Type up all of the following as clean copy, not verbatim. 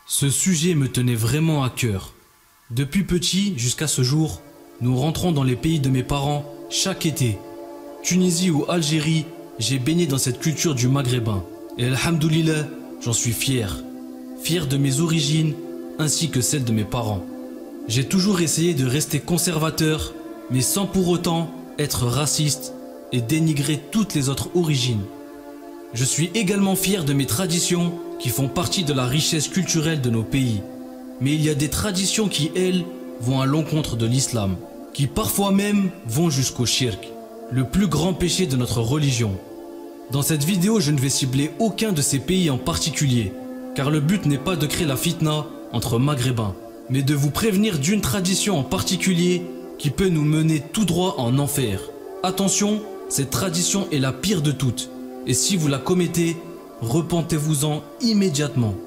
Ce sujet me tenait vraiment à cœur. Depuis petit jusqu'à ce jour, nous rentrons dans les pays de mes parents chaque été. Tunisie ou Algérie, j'ai baigné dans cette culture du maghrébin. Et alhamdoulilah, j'en suis fier. Fier de mes origines ainsi que celles de mes parents. J'ai toujours essayé de rester conservateur, mais sans pour autant être raciste et dénigrer toutes les autres origines. Je suis également fier de mes traditions qui font partie de la richesse culturelle de nos pays. Mais il y a des traditions qui, elles, vont à l'encontre de l'islam, qui parfois même vont jusqu'au shirk, le plus grand péché de notre religion. Dans cette vidéo, je ne vais cibler aucun de ces pays en particulier, car le but n'est pas de créer la fitna entre maghrébins, mais de vous prévenir d'une tradition en particulier qui peut nous mener tout droit en enfer. Attention, cette tradition est la pire de toutes, et si vous la commettez, repentez-vous-en immédiatement.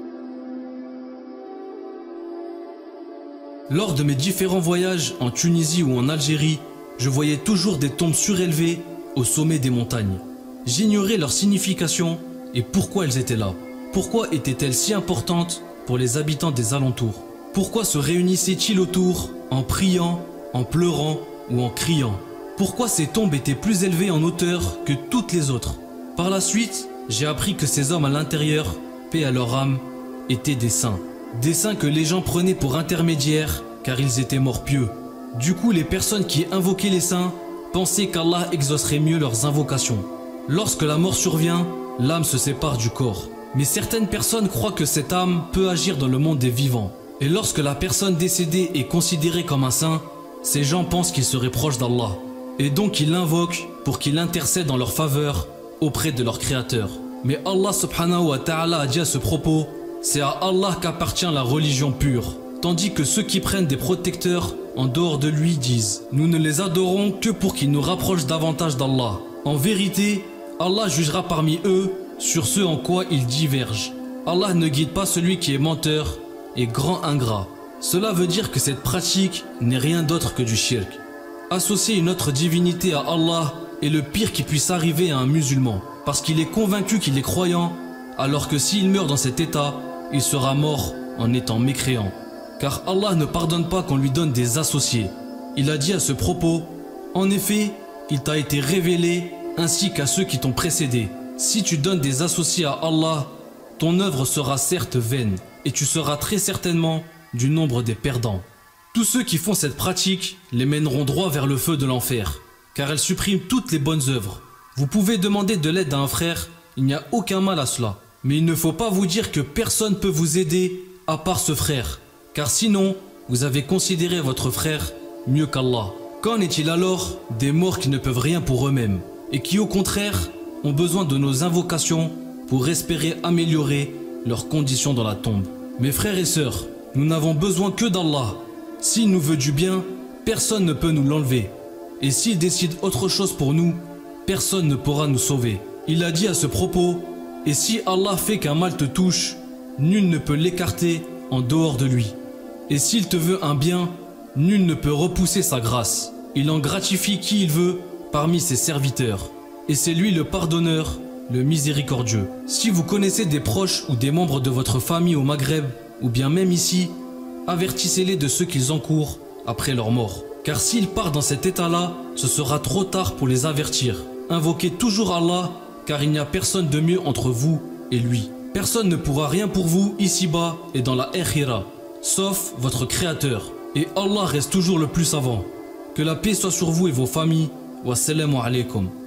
Lors de mes différents voyages en Tunisie ou en Algérie, je voyais toujours des tombes surélevées au sommet des montagnes. J'ignorais leur signification et pourquoi elles étaient là. Pourquoi étaient-elles si importantes pour les habitants des alentours? Pourquoi se réunissaient-ils autour en priant, en pleurant ou en criant? Pourquoi ces tombes étaient plus élevées en hauteur que toutes les autres? Par la suite, j'ai appris que ces hommes à l'intérieur, paix à leur âme, étaient des saints. Des saints que les gens prenaient pour intermédiaires car ils étaient morts pieux. Du coup, les personnes qui invoquaient les saints pensaient qu'Allah exaucerait mieux leurs invocations. Lorsque la mort survient, l'âme se sépare du corps. Mais certaines personnes croient que cette âme peut agir dans le monde des vivants. Et lorsque la personne décédée est considérée comme un saint, ces gens pensent qu'il serait proche d'Allah. Et donc ils l'invoquent pour qu'il intercède en leur faveur auprès de leur créateur. Mais Allah subhanahu wa ta'ala a dit à ce propos: c'est à Allah qu'appartient la religion pure. Tandis que ceux qui prennent des protecteurs en dehors de lui disent: nous ne les adorons que pour qu'ils nous rapprochent davantage d'Allah. En vérité, Allah jugera parmi eux sur ce en quoi ils divergent. Allah ne guide pas celui qui est menteur et grand ingrat. Cela veut dire que cette pratique n'est rien d'autre que du shirk. Associer une autre divinité à Allah est le pire qui puisse arriver à un musulman, parce qu'il est convaincu qu'il est croyant, alors que s'il meurt dans cet état, il sera mort en étant mécréant. Car Allah ne pardonne pas qu'on lui donne des associés. Il a dit à ce propos: en effet, il t'a été révélé ainsi qu'à ceux qui t'ont précédé. Si tu donnes des associés à Allah, ton œuvre sera certes vaine, et tu seras très certainement du nombre des perdants. Tous ceux qui font cette pratique les mèneront droit vers le feu de l'enfer, car elle supprime toutes les bonnes œuvres. Vous pouvez demander de l'aide à un frère, il n'y a aucun mal à cela. Mais il ne faut pas vous dire que personne ne peut vous aider à part ce frère, car sinon, vous avez considéré votre frère mieux qu'Allah. Qu'en est-il alors des morts qui ne peuvent rien pour eux-mêmes, et qui au contraire ont besoin de nos invocations pour espérer améliorer leurs conditions dans la tombe? Mes frères et sœurs, nous n'avons besoin que d'Allah. S'il nous veut du bien, personne ne peut nous l'enlever. Et s'il décide autre chose pour nous, personne ne pourra nous sauver. Il a dit à ce propos: et si Allah fait qu'un mal te touche, nul ne peut l'écarter en dehors de lui. Et s'il te veut un bien, nul ne peut repousser sa grâce. Il en gratifie qui il veut parmi ses serviteurs. Et c'est lui le pardonneur, le miséricordieux. Si vous connaissez des proches ou des membres de votre famille au Maghreb, ou bien même ici, avertissez-les de ce qu'ils encourent après leur mort. Car s'ils partent dans cet état-là, ce sera trop tard pour les avertir. Invoquez toujours Allah, car il n'y a personne de mieux entre vous et lui. Personne ne pourra rien pour vous ici-bas et dans la akhira, sauf votre créateur. Et Allah reste toujours le plus savant. Que la paix soit sur vous et vos familles. Wassalamu alaikum.